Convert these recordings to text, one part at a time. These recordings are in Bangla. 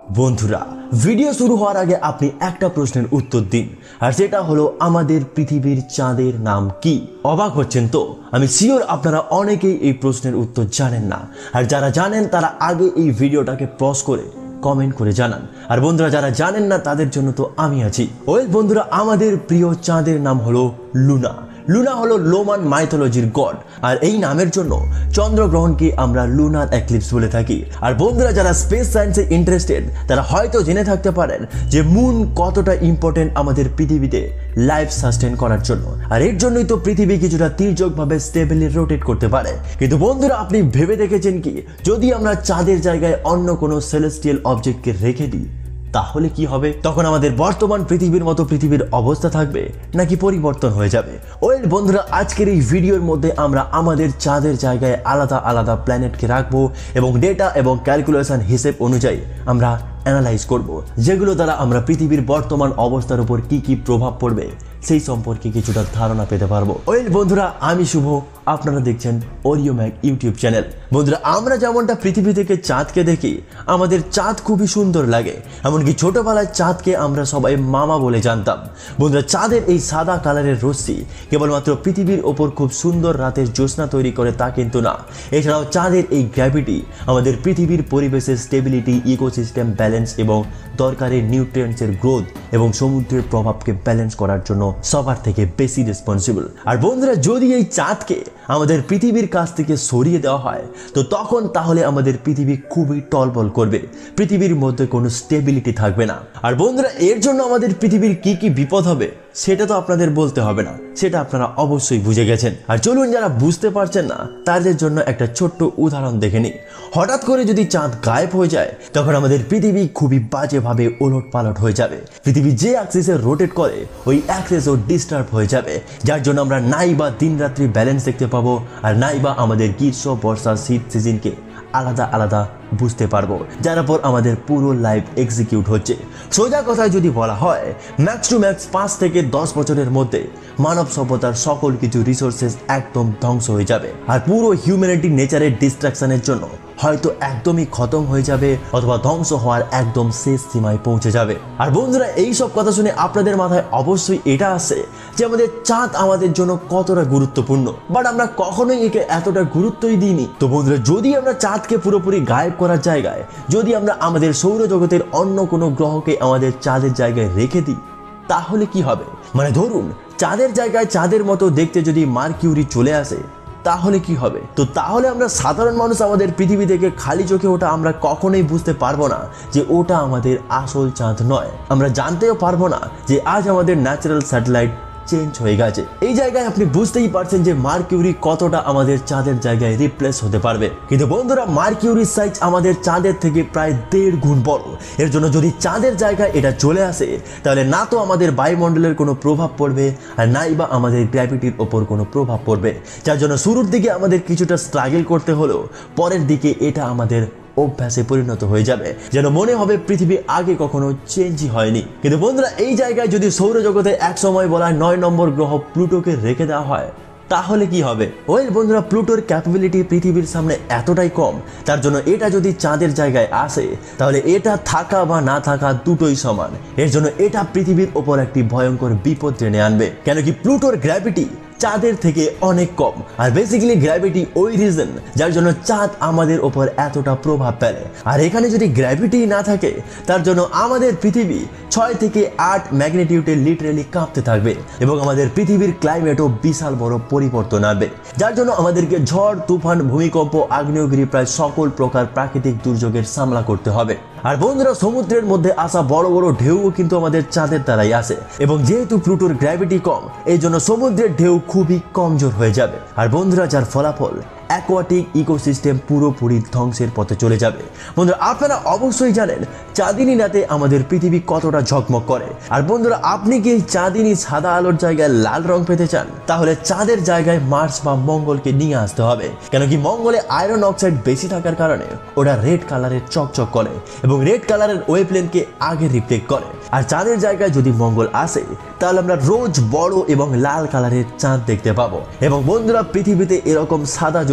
বন্ধুরা ভিডিও শুরু হওয়ার আগে আপনি একটা প্রশ্নের উত্তর দিন, আর সেটা হলো আমাদের পৃথিবীর চাঁদের নাম কি? অবাক হচ্ছেন তো? আমি শিওর আপনারা অনেকেই এই প্রশ্নের উত্তর জানেন না, আর যারা জানেন তারা আগে এই ভিডিওটাকে পজ করে কমেন্ট করে জানান। আর বন্ধুরা যারা জানেন না তাদের জন্য তো আমি আছি। ওয়েল বন্ধুরা, আমাদের প্রিয় চাঁদের নাম হলো লুনা। লুনা হলো রোমান মাইথোলজির গড, আর এই নামের জন্য চন্দ্রগ্রহণকে আমরা লুনার এক্লিপস বলে থাকি। আর বন্ধুরা যারা স্পেস সায়েন্সে ইন্টারেস্টেড তারা হয়তো জেনে থাকতে পারেন যে মুন কতটা ইম্পর্টেন্ট আমাদের পৃথিবীতে লাইফ সাস্টেন করার জন্য, আর এর জন্যই তো পৃথিবী কিছুটা তির্যকভাবে স্টেবলি রোটেট করতে পারে। কিন্তু বন্ধুরা আপনি ভেবে দেখেছেন কি, যদি আমরা চাঁদের জায়গায় অন্য কোনো সেলেস্টিয়াল অবজেক্টকে রেখে দিই তাহলে কি হবে? তখন আমাদের বর্তমান পৃথিবীর মতো পৃথিবীর অবস্থা থাকবে নাকি পরিবর্তন হয়ে যাবে? ওয়েল বন্ধুরা, আজকের এই ভিডিওর মধ্যে আমরা আমাদের চাঁদের জায়গায় আলাদা আলাদা প্ল্যানেটকে রাখবো এবং ডেটা এবং ক্যালকুলেশন হিসেব অনুযায়ী আমরা অ্যানালাইজ করব, যেগুলো দ্বারা আমরা পৃথিবীর বর্তমান অবস্থার উপর কি কি প্রভাব পড়বে সেই সম্পর্কে কিছুটা ধারণা পেতে পারবো। ওয়েল বন্ধুরা, আমি শুভ, আপনারা দেখছেন ওরিও ম্যাক ইউটিউব চ্যানেল। বন্ধুরা আমরা যেমনটা পৃথিবী থেকে চাঁদকে দেখি, আমাদের চাঁদ খুবই সুন্দর লাগে। এমনকি ছোটবেলায় চাঁদকে আমরা সবাই মামা বলে জানতাম। বন্ধুরা চাঁদের এই সাদা কালারের রশ্মি কেবলমাত্র পৃথিবীর ওপর খুব সুন্দর রাতের জ্যোৎস্না তৈরি করে তা কিন্তু না, এছাড়াও চাঁদের এই গ্র্যাভিটি আমাদের পৃথিবীর পরিবেশের স্টেবিলিটি, ইকোসিস্টেম ব্যালেন্স এবং দরকারি নিউট্রিয়েন্টসের গ্রোথ এবং সমুদ্রের প্রভাবকে ব্যালেন্স করার জন্য সবার থেকে বেশি রেসপন্সিবল। আর বন্ধুরা যদি এই চাঁদকে আমাদের পৃথিবীর কাছ থেকে সরিয়ে দেওয়া হয় তো তখন তাহলে আমাদের পৃথিবী খুবই টলবল করবে, পৃথিবীর মধ্যে কোনো স্টেবিলিটি থাকবে না। আর বন্ধুরা এর জন্য আমাদের পৃথিবীর কি কি বিপদ হবে সেটা তো আপনাদের বলতে হবে না, সেটা আপনারা অবশ্যই বুঝে গেছেন। আর চলুন যারা বুঝতে পারছেন না তাদের জন্য একটা ছোট্ট উদাহরণ দেখে নিই। হঠাৎ করে যদি চাঁদ গায়েব হয়ে যায় তখন আমাদের পৃথিবী খুবই বাজেভাবে ওলট পালট হয়ে যাবে। পৃথিবী যে অ্যাক্সিসে রোটেট করে ওই অ্যাক্সিসও ডিস্টার্ব হয়ে যাবে, যার জন্য আমরা নাই বা দিন রাত্রি ব্যালেন্স দেখতে পাবো, আর নাই বা আমাদের গ্রীষ্ম বর্ষা শীত সিজনকে আলাদা আলাদা বুঝতে পারবো, যার উপর আমাদের পুরো লাইফ এক্সিকিউট হচ্ছে। সোজা কথায় যদি বলা হয়, ম্যাক্স টু ম্যাক্স 5 থেকে 10 বছরের মধ্যে মানব সভ্যতার সকল কিছু রিসোর্সেস একদম ধ্বংস হয়ে যাবে, আর পুরো হিউম্যানিটি নেচারের ডিস্ট্রাকশনের জন্য হয়তো একদমই খতম হয়ে যাবে অথবা ধ্বংস হওয়ার একদম শেষ সীমায় পৌঁছে যাবে। আর বন্ধুরা এই সব কথা শুনে আপনাদের মাথায় অবশ্যই এটা আসে যে আমাদের চাঁদ আমাদের জন্য কতটা গুরুত্বপূর্ণ, বাট আমরা কখনোই একে এতটা গুরুত্বই দিইনি। তো বন্ধুরা যদি আমরা চাঁদকে পুরোপুরি গায়েব করার জায়গায় যদি আমরা আমাদের সৌরজগতের অন্য কোনো গ্রহকে আমাদের চাঁদের জায়গায় রেখে দিই তাহলে কি হবে? মানে ধরুন চাঁদের জায়গায় চাঁদের মতো দেখতে যদি মার্কিউরি চলে আসে তাহলে কি হবে? তো তাহলে আমরা সাধারণ মানুষ আমাদের পৃথিবী থেকে খালি চোখে ওটা আমরা কখনোই বুঝতে পারবো না যে ওটা আমাদের আসল চাঁদ নয়। আমরা জানতেও পারবো না যে আজ আমাদের ন্যাচারাল স্যাটেলাইট চেঞ্জ হয়ে গেছে। এই জায়গায় আপনি বুঝতেই পারছেন যে মার্কিউরি কতটা আমাদের চাঁদের জায়গায় রিপ্লেস হতে পারবে। কিন্তু বন্ধুরা মার্কিউরির সাইজ আমাদের চাঁদের থেকে প্রায় 1.5 গুণ বড়। এর জন্য যদি চাঁদের জায়গায় এটা চলে আসে তাহলে না তো আমাদের বায়ুমণ্ডলের কোনো প্রভাব পড়বে, আর নাই বা আমাদের গ্র্যাভিটির ওপর কোনো প্রভাব পড়বে, যার জন্য শুরুর দিকে আমাদের কিছুটা স্ট্রাগল করতে হলেও পরের দিকে এটা আমাদের অভ্যাসে পরিণত হয়ে যাবে, যেন মনে হবে পৃথিবী আগে কখনো চেঞ্জই হয়নি। কিন্তু বন্ধুরা এই জায়গায় যদি সৌরজগতে এক সময় বলা 9 নম্বর গ্রহ প্লুটোকে রেখে দেওয়া হয় তাহলে কি হবে? ওয়েল বন্ধুরা প্লুটোর ক্যাপাবিলিটি পৃথিবীর সামনে এতটাই কম, তার জন্য এটা যদি চাঁদের জায়গায় আসে তাহলে এটা থাকা বা না থাকা দুটোই সমান। এর জন্য এটা পৃথিবীর ওপর একটি ভয়ঙ্কর বিপদ টেনে আনবে, কেন কি প্লুটোর গ্র্যাভিটি চাঁদের থেকে অনেক কম, আর বেসিক্যালি গ্র্যাভিটি ওই রিজন যার জন্য চাঁদ আমাদের ওপর এতটা প্রভাব ফেলে। আর এখানে যদি গ্র্যাভিটি না থাকে তার জন্য আমাদের পৃথিবী 6 থেকে 8 ম্যাগনিটিউডে লিটারালি কাঁপতে থাকবে এবং আমাদের পৃথিবীর ক্লাইমেটও বিশাল বড় পরিবর্তন আনবে, যার জন্য আমাদেরকে ঝড়, তুফান, ভূমিকম্প, আগ্নেয়গিরি প্রায় সকল প্রকার প্রাকৃতিক দুর্যোগের সামলা করতে হবে। আর বন্ধুরা সমুদ্রের মধ্যে আসা বড় বড় ঢেউও কিন্তু আমাদের চাঁদের দ্বারাই আসে, এবং যেহেতু প্লুটোর গ্র্যাভিটি কম এই জন্য সমুদ্রের ঢেউ খুবই কমজোর হয়ে যাবে। আর বন্ধুরা যার ফলাফল অ্যাকোয়াটিক ইকোসিস্টেম পুরোপুরি ধ্বংসের পথে চলে যাবে। বন্ধুরা আপনারা অবশ্যই জানেন চাঁদিনী রাতে আমাদের পৃথিবী কতটা ঝকমক করে। আর বন্ধুরা আপনি কি এই চাঁদিনী সাদা আলোর জায়গায় লাল রং পেতে চান তাহলে চাঁদের জায়গায় মার্স বা মঙ্গলকে নিয়ে আসতে হবে, কেন কি মঙ্গলে আয়রন অক্সাইড বেশি থাকার কারণে ওটা রেড কালারের চকচক করে এবং রেড কালারের ওয়েভলেন্থকে আগে রিফ্লেক্ট করে। আর চাঁদের জায়গায় যদি মঙ্গল আসে তাহলে আমরা রোজ বড় এবং লাল কালারের চাঁদ দেখতে পাবো। এবং বন্ধুরা পৃথিবীতে এরকম সাদা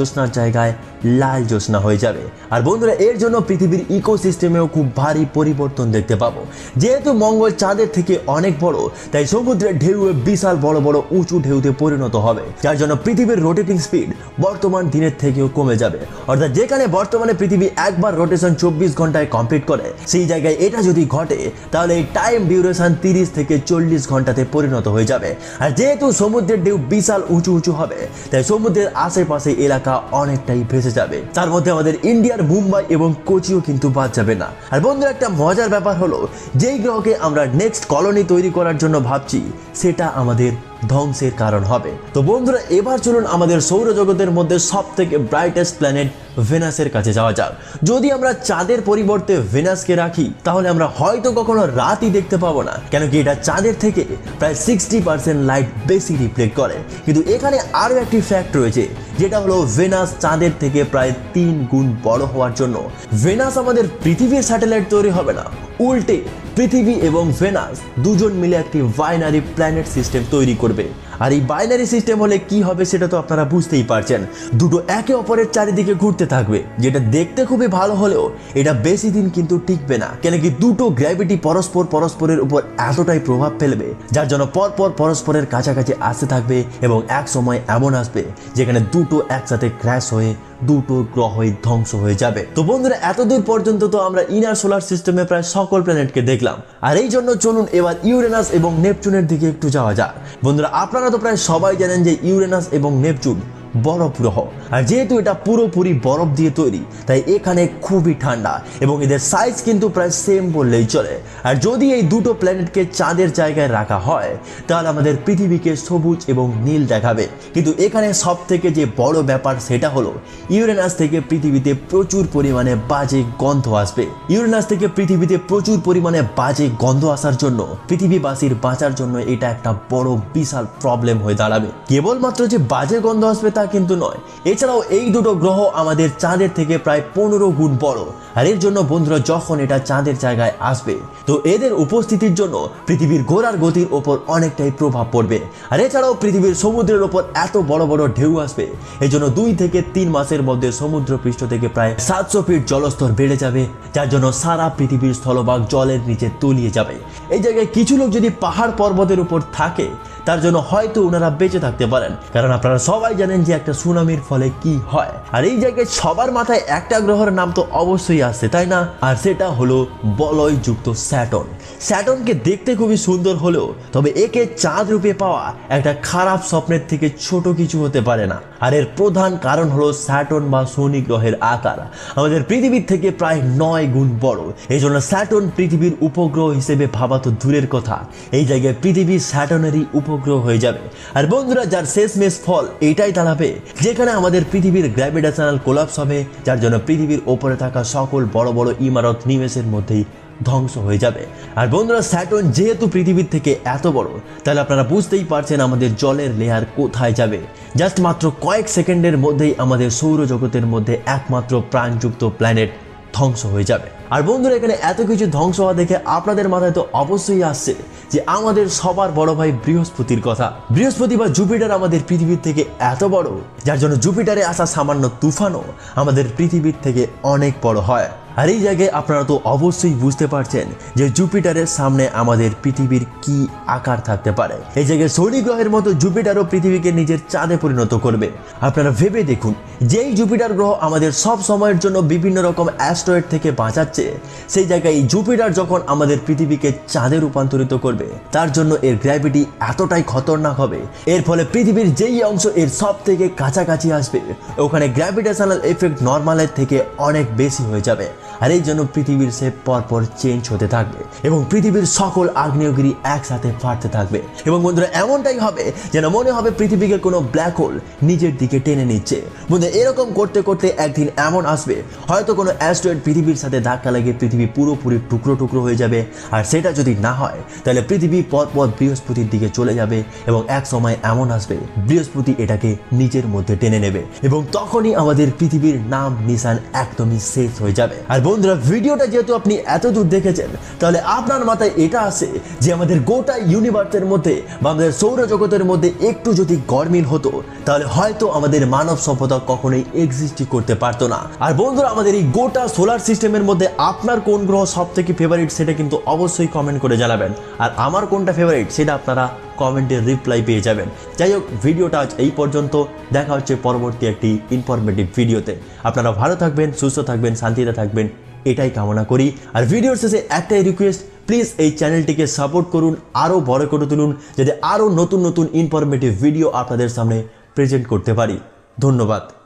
জ্যোৎস্নার জায়গায় লাল জ্যোৎস্না হয়ে যাবে। আর বন্ধুরা এর জন্য পৃথিবীর ইকোসিস্টেমেও খুব ভারী পরিবর্তন দেখতে পাবো। যেহেতু মঙ্গল চাঁদের থেকে অনেক বড়, তাই সমুদ্রের ঢেউ বিশাল বড় বড় উঁচু ঢেউতে পরিণত হবে, যার জন্য পৃথিবীর রোটেটিং স্পিড বর্তমান দিনের থেকেও কমে যাবে। অর্থাৎ যেখানে বর্তমানে পৃথিবী একবার রোটেশন 24 ঘন্টায় কমপ্লিট করে, সেই জায়গায় এটা যদি ঘটে তাহলে এই টাইম ডিউরেশন 30 থেকে 40 ঘন্টাতে পরিণত হয়ে যাবে। আর যেহেতু সমুদ্রের ঢেউ বিশাল উঁচু উঁচু হবে, তাই সমুদ্রের আশেপাশে এলাকা অনেকটাই ভেসে যাবে। তার মধ্যে আমাদের ইন্ডিয়ার মুম্বাই এবং কোচিও কিন্তু বাদ যাবে না। আর বন্ধুরা একটা মজার ব্যাপার হলো, যেই গ্রহকে আমরা নেক্সট কলোনি তৈরি করার জন্য ভাবছি, সেটা আমাদের ধ্বংসের কারণ হবে। তো বন্ধুরা এবার চলুন আমাদের সৌরজগতের মধ্যে সব থেকে ব্রাইটেস্ট প্ল্যানেট ভেনাসের কাছে যাওয়া যাক। যদি আমরা চাঁদের পরিবর্তে ভেনাসকে রাখি, তাহলে আমরা হয়তো কখনো রাতই দেখতে পাবো না, কেন কি এটা চাঁদের থেকে প্রায় 60% লাইট বেশি রিফ্লেক্ট করে। কিন্তু এখানে আরো একটি ফ্যাক্ট রয়েছে, যেটা হলো ভেনাস চাঁদের থেকে প্রায় 3 গুণ বড় হওয়ার জন্য ভেনাস আমাদের পৃথিবীর স্যাটেলাইট তৈরি হবে না, উল্টে পৃথিবী এবং ভেনাস দুজন মিলে একটি বাইনারি প্ল্যানেট সিস্টেম তৈরি করবে। আর এই বাইনারি সিস্টেম হলে কি হবে সেটা তো আপনারা বুঝতেই পারছেন। দুটো একে অপরের চারিদিকে ঘুরতে থাকবে, যেটা দেখতে খুবই ভালো হলেও এটা বেশি দিন কিন্তু টিকবে না, কেন কি দুটো গ্র্যাভিটি পরস্পরের উপর এতটাই প্রভাব ফেলবে, যার জন্য পরপর পরস্পরের কাছাকাছি আসতে থাকবে এবং এক সময় এমন আসবে যেখানে দুটো একসাথে ক্র্যাশ হয়ে দুটো গ্রহই ধ্বংস হয়ে যাবে। তো বন্ধুরা এতদূর পর্যন্ত তো আমরা ইনার সোলার সিস্টেমে প্রায় সকল প্ল্যানেটকে দেখলাম, আর এই জন্য চলুন এবার ইউরেনাস এবং নেপচুনের দিকে একটু যাওয়া যাক। বন্ধুরা আপনারা তো প্রায় সবাই জানেন যে ইউরেনাস এবং নেপচুন বরফ গ্রহ, আর যেহেতু এটা পুরোপুরি বরফ দিয়ে তৈরি, তাই এখানে খুবই ঠান্ডা এবং এদের সাইজ কিন্তু প্রায় সেম বললেই চলে। আর যদি এই দুটো প্ল্যানেটকে চাঁদের জায়গায় রাখা হয়, তাহলে আমাদের পৃথিবীকে সবুজ এবং নীল দেখাবে। কিন্তু এখানে সব থেকে যে বড় ব্যাপার সেটা হলো, ইউরেনাস থেকে পৃথিবীতে প্রচুর পরিমাণে বাজে গন্ধ আসবে। ইউরেনাস থেকে পৃথিবীতে প্রচুর পরিমাণে বাজে গন্ধ আসার জন্য পৃথিবীবাসীর বাঁচার জন্য এটা একটা বড় বিশাল প্রবলেম হয়ে দাঁড়াবে। কেবলমাত্র যে বাজে গন্ধ আসবে তা কিন্তু নয়, এছাড়াও এই দুটো গ্রহ আমাদের চাঁদের থেকে প্রায় 15 গুণ বড়। আর এর জন্য বন্ধুরা যখন এটা চাঁদের জায়গায় আসবে, তো এদের উপস্থিতির জন্য পৃথিবীর ঘোরার গতির ওপর অনেকটাই প্রভাব পড়বে। আর এছাড়াও পৃথিবীর সমুদ্রের ওপর এত বড় বড় ঢেউ আসবে, এই জন্য 2 থেকে 3 মাসের মধ্যে সমুদ্র পৃষ্ঠ থেকে প্রায় 700 ফিট জলস্তর বেড়ে যাবে, যার জন্য সারা পৃথিবীর স্থলভাগ জলের নিচে তলিয়ে যাবে। এই জায়গায় কিছু লোক যদি পাহাড় পর্বতের উপর থাকে, তার জন্য হয়তো ওনারা বেঁচে থাকতে পারেন, কারণ আপনারা সবাই জানেন যে একটা সুনামির ফলে কি হয়। আর এই জায়গায় সবার মাথায় একটা গ্রহের নাম তো অবশ্যই আসছে, তাই না? আর সেটা হলো বলয়যুক্ত স্যাটর্ন। স্যাটর্নকে দেখতে খুবই সুন্দর হলেও তবে একে চাঁদ রূপে পাওয়া একটা খারাপ স্বপ্নের থেকে ছোট কিছু হতে পারে না। আর এর প্রধান কারণ হলো স্যাটর্ন বা শনি গ্রহের আকার আমাদের পৃথিবীর থেকে প্রায় 9 গুণ বড়। এই জন্য স্যাটর্ন পৃথিবীর উপগ্রহ হিসেবে ভাবা তো দূরের কথা, এই জায়গায় পৃথিবী স্যাটর্নেরই উপগ্রহ হয়ে যাবে। আর বন্ধুরা যার শেষমেশ ফল এটাই দাঁড়াবে, যেখানে আমাদের পৃথিবীর গ্র্যাভিটেশনাল কোলাপস হবে, যার জন্য পৃথিবীর ওপরে থাকা সকল বড় বড় ইমারত নিমেষের মধ্যেই ধ্বংস হয়ে যাবে। আর বন্ধুরা স্যাটর্ন যেহেতু পৃথিবীর থেকে এত বড়, তাহলে আপনারা বুঝতেই পারছেন আমাদের জলের লেয়ার কোথায় যাবে। জাস্ট মাত্র কয়েক সেকেন্ডের মধ্যেই আমাদের সৌরজগতের মধ্যে একমাত্র প্রাণযুক্ত প্ল্যানেট ধ্বংস হয়ে যাবে। আর বন্ধুরা এখানে এত কিছু ধ্বংস হওয়া দেখে আপনাদের মাথায় তো অবশ্যই আসছে যে আমাদের সবার বড় ভাই বৃহস্পতির কথা। বৃহস্পতি বা জুপিটার আমাদের পৃথিবীর থেকে এত বড়, যার জন্য জুপিটারে আসা সামান্য তুফানও আমাদের পৃথিবীর থেকে অনেক বড় হয়। আর এই জায়গায় আপনারা তো অবশ্যই বুঝতে পারছেন যে জুপিটারের সামনে আমাদের পৃথিবীর কি আকার থাকতে পারে। এই জায়গায় শনি গ্রহের মতো জুপিটারও পৃথিবীকে নিজের চাঁদে পরিণত করবে। আপনারা ভেবে দেখুন, যেই জুপিটার গ্রহ আমাদের সব সময়ের জন্য বিভিন্ন রকম অ্যাস্ট্রয়েড থেকে বাঁচাচ্ছে, সেই জায়গায় এই জুপিটার যখন আমাদের পৃথিবীকে চাঁদে রূপান্তরিত করবে, তার জন্য এর গ্র্যাভিটি এতটাই খতরনাক হবে, এর ফলে পৃথিবীর যেই অংশ এর সব থেকে কাছাকাছি আসবে, ওখানে গ্র্যাভিটেশনাল এফেক্ট নর্মালের থেকে অনেক বেশি হয়ে যাবে। আর এই জন্য পৃথিবীর শেপ পরপর চেঞ্জ হতে থাকবে এবং পৃথিবীর সকল আগ্নেয়গিরি একসাথে ফাটতে থাকবে। এবং বন্ধুরা এমনটাই হবে যেন মনে হবে পৃথিবীকে কোনো ব্ল্যাক হোল নিজের দিকে টেনে নিচ্ছে। বন্ধুরা এরকম করতে করতে একদিন এমন আসবে, হয়তো কোনো অ্যাস্ট্রয়েড পৃথিবীর সাথে ধাক্কা লাগে পৃথিবী পুরোপুরি টুকরো টুকরো হয়ে যাবে। আর সেটা যদি না হয়, তাহলে পৃথিবী পরপর বৃহস্পতির দিকে চলে যাবে এবং এক সময় এমন আসবে বৃহস্পতি এটাকে নিজের মধ্যে টেনে নেবে এবং তখনই আমাদের পৃথিবীর নাম নিশান একদমই শেষ হয়ে যাবে। আর বন্ধুরা, ভিডিওটা যেহেতু আপনি এত দূর দেখেছেন, তাহলে আপনার মাথায় এটা আসে যে আমাদের গোটা ইউনিভার্সের মধ্যে বা আমাদের সৌরজগতের মধ্যে একটু যদি গরমিল হতো, তাহলে হয়তো আমাদের মানব সভ্যতা কখনোই এক্সিস্টই করতে পারতো না। আর বন্ধুরা, আমাদের এই গোটা সোলার সিস্টেমের মধ্যে আপনার কোন গ্রহ সব থেকে ফেভারিট সেটা কিন্তু অবশ্যই কমেন্ট করে জানাবেন। আর আমার কোনটা ফেভারিট সেটা আপনারা কমেন্টের রিপ্লাই পেয়ে যাবেন। যাই হোক, ভিডিওটা আজ এই পর্যন্ত। দেখা হচ্ছে পরবর্তী একটি ইনফরমেটিভ ভিডিওতে। আপনারা ভালো থাকবেন, সুস্থ থাকবেন, শান্তিতে থাকবেন, এটাই কামনা করি। আর ভিডিওর শেষে একটাই রিকোয়েস্ট, প্লিজ এই চ্যানেলটিকে সাপোর্ট করুন, আরও বড় করে তুলুন, যাতে আরও নতুন নতুন ইনফরমেটিভ ভিডিও আপনাদের সামনে প্রেজেন্ট করতে পারি। ধন্যবাদ।